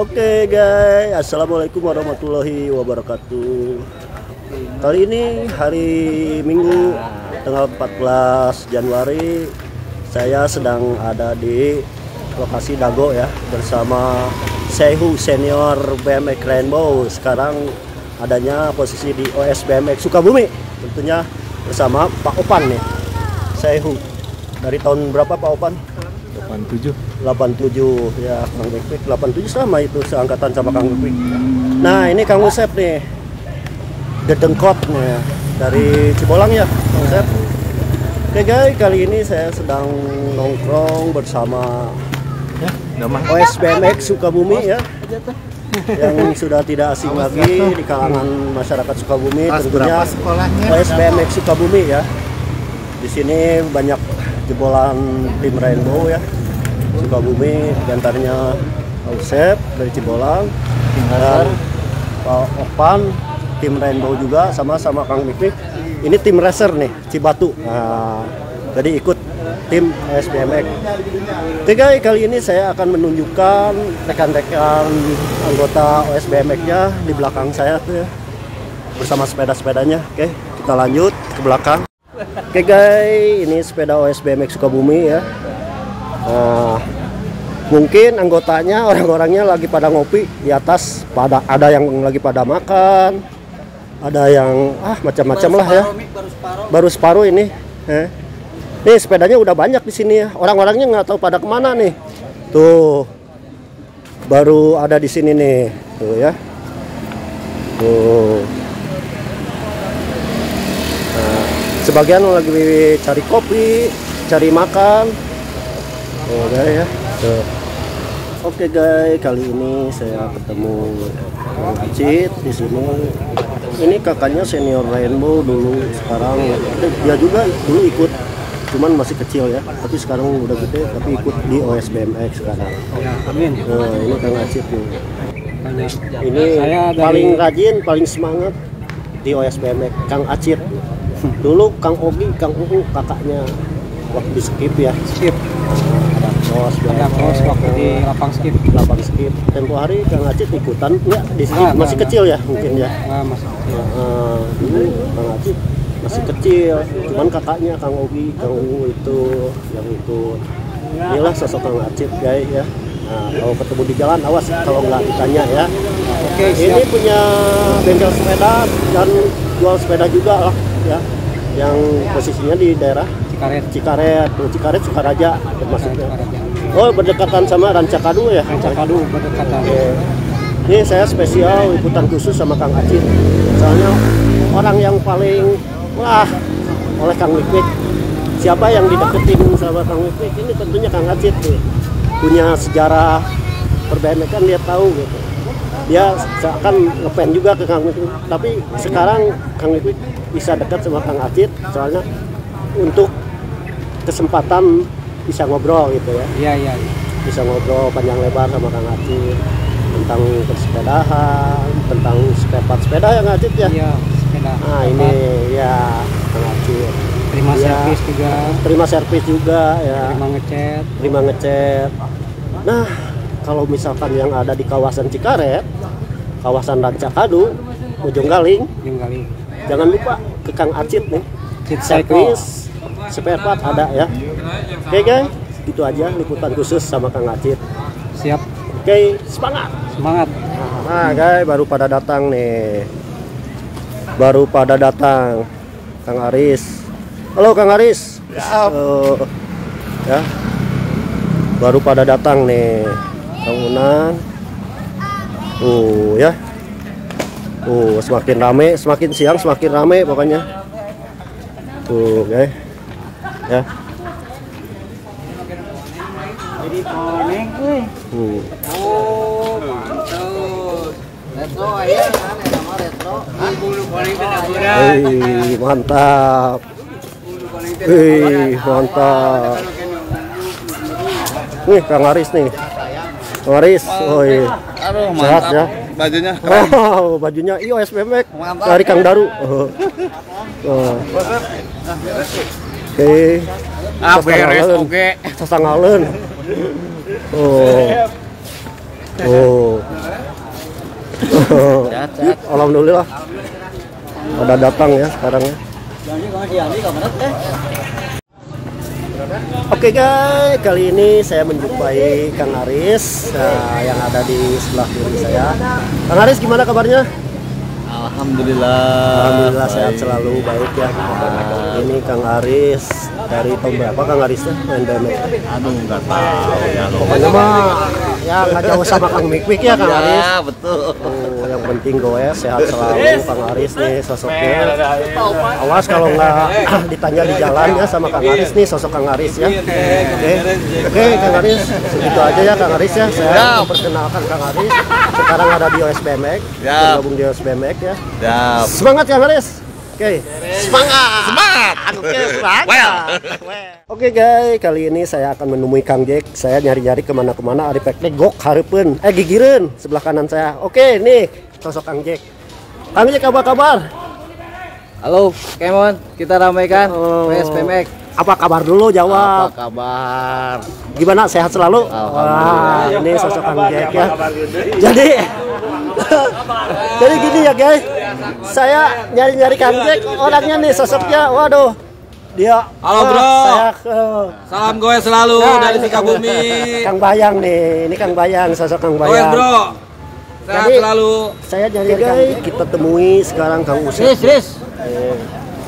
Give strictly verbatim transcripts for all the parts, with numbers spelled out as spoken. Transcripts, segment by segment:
Oke guys, assalamualaikum warahmatullahi wabarakatuh. Kali ini hari Minggu tanggal empat belas Januari, saya sedang ada di lokasi Dago ya, bersama Sehu senior B M X Rainbow. Sekarang adanya posisi di O S B M X Sukabumi, tentunya bersama Pak Opan nih. Sehu dari tahun berapa Pak Opan? delapan tujuh delapan tujuh ya, Kang Wik delapan tujuh sama itu seangkatan sama Kang Wik. Nah ini Kang Usep nih, Dedengkot nih dari Cibolang ya Kang Usep. Oke guys, kali ini saya sedang nongkrong bersama ya, O S B M X Sukabumi ya, yang sudah tidak asing lagi di kalangan masyarakat Sukabumi, tentunya O S B M X Sukabumi ya. Di sini banyak jebolan tim Rainbow ya Sukabumi, diantaranya Usep dari Cibolang dan Pak Opan tim Rainbow juga, sama-sama Kang Miknik. Ini tim racer nih Cibatu. Nah, jadi ikut tim O S B M X. Oke guys, kali ini saya akan menunjukkan rekan-rekan anggota O S B M X-nya di belakang saya tuh ya, bersama sepeda-sepedanya. Oke, kita lanjut ke belakang. Oke guys, ini sepeda O S B M X Sukabumi ya. Nah, mungkin anggotanya, orang-orangnya lagi pada ngopi di atas, pada ada yang lagi pada makan, ada yang ah macam-macam lah ya. Baru separuh ini. Eh. Nih sepedanya udah banyak di sini ya. Orang-orangnya nggak tahu pada kemana nih. Tuh, baru ada di sini nih. Tuh ya. Tuh. Sebagian lagi cari kopi, cari makan. Oh guys ya. Tuh. Oke guys, kali ini saya ketemu Kang Acit di sini. Ini kakaknya senior Rainbow dulu, sekarang dia juga dulu ikut, cuman masih kecil ya. Tapi sekarang udah gede, tapi ikut di O S B M X sekarang. Ya, amin. Nah, ini Kang Acit nih. Ini Saya dari... paling rajin, paling semangat di O S B M X, Kang Acit. Dulu Kang Ogi, Kang Uu kakaknya waktu di skip ya. Skip. Ada cross, ada cross waktu di lapang skip. Lapang skip. Tempo hari Kang Acit ikutan enggak di skip? Nah, masih nah, kecil ya mungkin ya. Nah, masih kecil. Nah, dulu Kang Acit masih kecil. Cuman kakaknya Kang Ogi, Kang Uu itu yang ikut. Inilah sosok Kang Acit guys ya. Nah, kalau ketemu di jalan awas kalau nggak ditanya ya. Oke, ini punya bengkel sepeda dan jual sepeda juga lah ya, yang posisinya di daerah Cikaret. Cikaret, Cikaret Sukaraja termasuknya. Oh, berdekatan sama Rancakadu ya? Rancakadu berdekatan. Oke. Ini saya spesial liputan khusus sama Kang Acit. Soalnya orang yang paling wah oleh Kang Miknik. Siapa yang dideketin sama Kang Miknik? Ini tentunya Kang Acit nih. Punya sejarah perbandingan kan dia tahu gitu. Dia akan ngepen juga ke Kang Miknik, tapi sekarang Kang Miknik bisa dekat sama Kang Acit soalnya untuk kesempatan bisa ngobrol gitu ya. Iya iya. Bisa ngobrol panjang lebar sama Kang Acit tentang persepedahan, tentang spare part sepeda ya Kang Acit ya. Iya, sepeda. Nah ini ya Kang Acit. Terima ya, servis juga. Terima servis juga ya. Terima ngecat. Terima ngecat. Nah, kalau misalkan yang ada di kawasan Cikaret, kawasan Rancakadu, Ujung Galing, Ujung Galing, jangan lupa ke Kang Acit nih. Cit Servis, spare part ada ya. Oke guys, itu aja liputan khusus sama Kang Acit. Siap. Oke, semangat. Semangat. Nah guys, baru pada datang nih. Baru pada datang. Kang Aris. Halo Kang Aris. Uh, ya. Baru pada datang nih. Kang Unang. Tuh ya. Tuh semakin rame, semakin siang semakin rame pokoknya. Tuh guys. Ya. Jadi koneng euy. Hmm. Oh, mantap. Retro aya kan nama retro. Bulu koneng teh daguran. Hei, mantap. Hei, mantap. Nih Kang Aris nih. Kang Aris, oh iya. Aduh, sehat mantap. ya. Bajunya. Oh, bajunya I O S B M X dari Kang Daru. Oh. Oh. Oke. Ah, beres oke. Sasangaleun. Oh. Oh. Sehat, sehat. Alhamdulillah. Udah datang ya sekarang ya. Oke guys, kali ini saya menjumpai Kang Aris uh, yang ada di sebelah kiri saya. Kang Aris, gimana kabarnya? Alhamdulillah. Alhamdulillah sehat selalu, baik ya. Nah, ini Kang Aris dari tahun berapa Kang Arisnya main B M X? Aduh, nggak tahu ya. Pokoknya mah ya nggak jauh sama Kang Mik-Mik ya Kang Aris. Ya, betul. Oh, yang penting goes sehat selalu Kang Aris nih sosoknya. Awas kalau nggak ditanya di jalan ya sama Kang Aris nih sosok Kang Aris ya. Oke, oke Kang Aris, segitu aja ya Kang Aris ya. Saya memperkenalkan Kang Aris. Sekarang ada di O S B M X, bergabung di O S B M X ya. Semangat Kang Aris. Oke, semangat, semangat. Oke, semangat. Well. Oke guys, kali ini saya akan menemui Kang Jack. Saya nyari-nyari kemana-kemana. Ari pek gok hareupeun, eh gigireun sebelah kanan saya. Oke, nih sosok Kang Jack. Kang Jack, apa kabar? Halo, Kemon. Kita ramaikan Oh. O S B M X. Apa kabar dulu, jawab. Apa kabar? Gimana, sehat selalu? Alhamdulillah. Wah, ini sosok Kang Jack ya. Jadi jadi gini ya guys, saya nyari-nyari Kang Jack, orangnya nih sosoknya, waduh, dia. Halo, wah, bro. Saya, uh, Salam goes selalu Nah, dari ini Sukabumi. Kang Bayang nih, ini Kang Bayang, sosok Kang Goes, Bayang. bro. Sehat Jadi, selalu. Saya nyari guys, kita temui sekarang Kang Usep. Ris, Ris. Eh,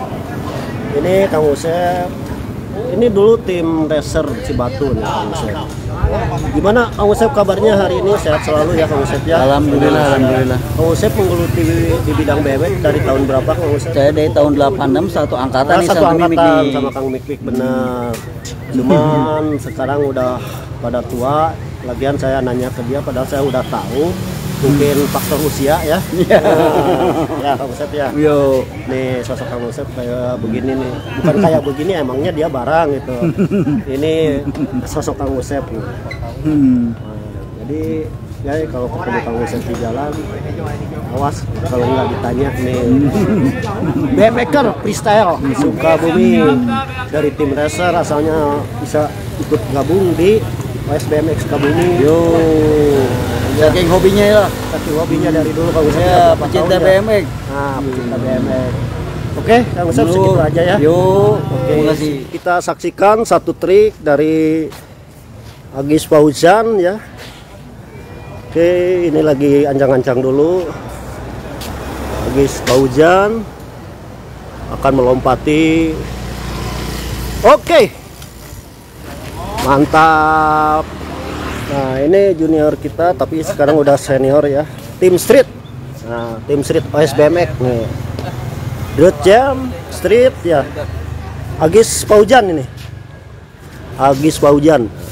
Ini Kang Usep. Ini dulu tim racer Cibatu nih Kang Usep. Gimana Kang Usep kabarnya hari ini? Sehat selalu ya Kang Usep ya? Alhamdulillah, alhamdulillah. Kang Usep menggeluti di bidang B M X dari tahun berapa Kang Usep? Saya dari tahun delapan enam satu angkatan Nah, nih satu sama Mimik angkatan nih. sama Kang Mik-Mik, benar. Cuman sekarang udah pada tua. Lagian saya nanya ke dia padahal saya udah tahu. Mungkin faktor usia ya. Nah, ya Kang Usep ya. Yo. Nih sosok Kang Usep kayak begini nih. Bukan kayak begini, emangnya dia barang gitu. Ini sosok Kang Usep gitu. Hmm. Nah, jadi ya kalau ketemu Kang Usep di jalan, awas kalau nggak ditanya nih. B M X-er freestyle Sukabumi dari tim racer, asalnya bisa ikut gabung di O S B M X Sukabumi. Yo. Saking hobinya ya. Tapi hobinya dari dulu Kang Usep. Ya, berapa pecinta tahun B M X. Nah, pecinta B M X. Oke, Kang Usep Yo. segitu aja ya. Yo. Oke, Terima kasih. kita saksikan satu trik dari Agis Fauzan ya. Oke, ini lagi ancang-ancang dulu. Agis Fauzan akan melompati. Oke. Mantap. Nah, ini junior kita tapi sekarang udah senior ya. Tim Street. Nah, tim Street O S B M X nih. Dirt Jam Street ya. Agis Fauzan ini. Agis Fauzan.